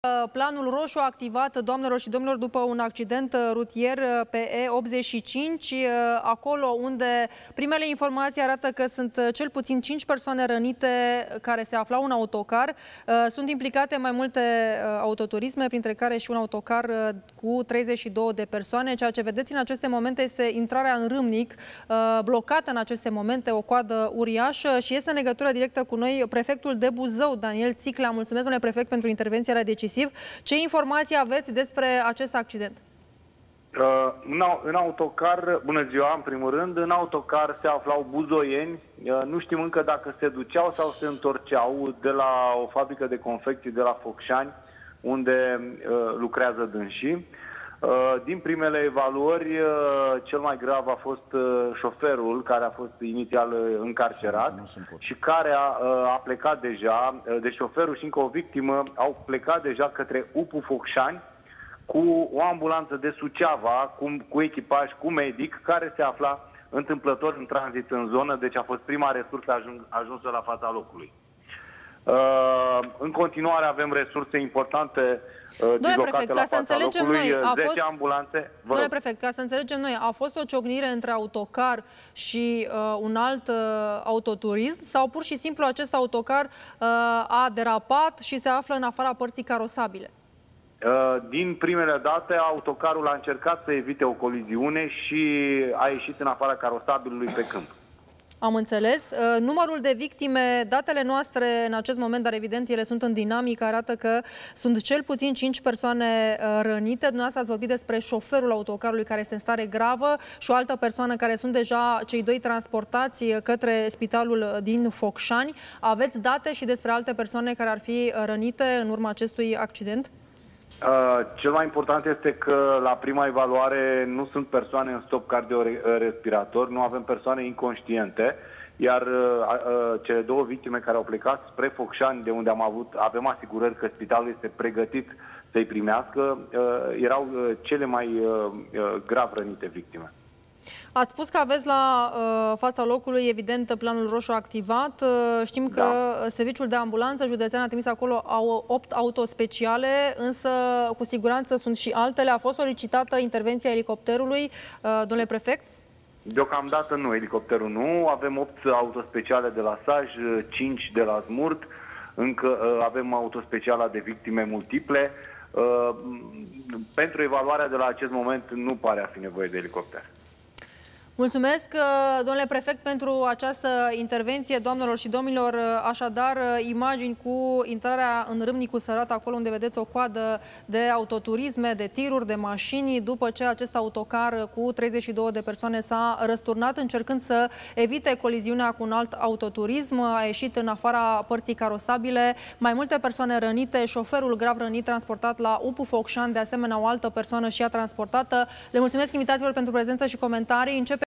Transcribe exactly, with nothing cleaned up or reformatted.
Planul roșu activat, doamnelor și domnilor, după un accident rutier pe E optzeci și cinci, acolo unde primele informații arată că sunt cel puțin cinci persoane rănite care se aflau în autocar. Sunt implicate mai multe autoturisme, printre care și un autocar cu treizeci și două de persoane. Ceea ce vedeți în aceste momente este intrarea în Râmnic, blocată în aceste momente, o coadă uriașă, și este în legătură directă cu noi prefectul de Buzău, Daniel Țiclea. Mulțumesc, domnule prefect, pentru intervenția la decisiv. Ce informații aveți despre acest accident? Uh, în, în autocar, bună ziua, în primul rând, în autocar se aflau buzoieni, uh, nu știm încă dacă se duceau sau se întorceau de la o fabrică de confecții de la Focșani, unde uh, lucrează dânsii. Uh, din primele evaluări, uh, cel mai grav a fost uh, șoferul, care a fost inițial uh, încarcerat și care a, uh, a plecat deja, uh, deci șoferul și încă o victimă au plecat deja către U P U Focșani cu o ambulanță de Suceava, cu, cu echipaj, cu medic, care se afla întâmplător în tranzit în zonă, deci a fost prima resursă ajung, ajunsă la fața locului. Uh, în continuare avem resurse importante uh, dislocate la fața locului, noi, a zece fost, ambulanțe. Domnule prefect, ca să înțelegem noi, a fost o ciocnire între autocar și uh, un alt uh, autoturism sau pur și simplu acest autocar uh, a derapat și se află în afara părții carosabile? Uh, din primele date, autocarul a încercat să evite o coliziune și a ieșit în afara carosabilului pe câmp. Am înțeles. Numărul de victime, datele noastre în acest moment, dar evident ele sunt în dinamică, arată că sunt cel puțin cinci persoane rănite. Dumneavoastră ați vorbit despre șoferul autocarului care este în stare gravă și o altă persoană care sunt deja cei doi transportați către spitalul din Focșani. Aveți date și despre alte persoane care ar fi rănite în urma acestui accident? Uh, cel mai important este că la prima evaluare nu sunt persoane în stop cardiorespirator, nu avem persoane inconștiente, iar uh, uh, cele două victime care au plecat spre Focșani, de unde am avut, avem asigurări că spitalul este pregătit să-i primească, uh, erau uh, cele mai uh, uh, grav rănite victime. Ați spus că aveți la uh, fața locului, evident, planul roșu activat. Uh, știm că da. Serviciul de ambulanță județean a trimis acolo au opt autospeciale, însă cu siguranță sunt și altele. A fost solicitată intervenția elicopterului, uh, domnule prefect? Deocamdată nu, elicopterul nu. Avem opt autospeciale de la Saj, cinci de la Smurt, încă uh, avem autospeciala de victime multiple. Uh, pentru evaluarea de la acest moment nu pare a fi nevoie de elicopter. Mulțumesc, domnule prefect, pentru această intervenție. Doamnelor și domnilor, așadar, imagini cu intrarea în Râmnicu Sărat, acolo unde vedeți o coadă de autoturisme, de tiruri, de mașini, după ce acest autocar cu treizeci și două de persoane s-a răsturnat, încercând să evite coliziunea cu un alt autoturism. A ieșit în afara părții carosabile, mai multe persoane rănite, șoferul grav rănit transportat la U P U Focșani, de asemenea o altă persoană și ea transportată. Le mulțumesc invitațiilor pentru prezență și comentarii. Începe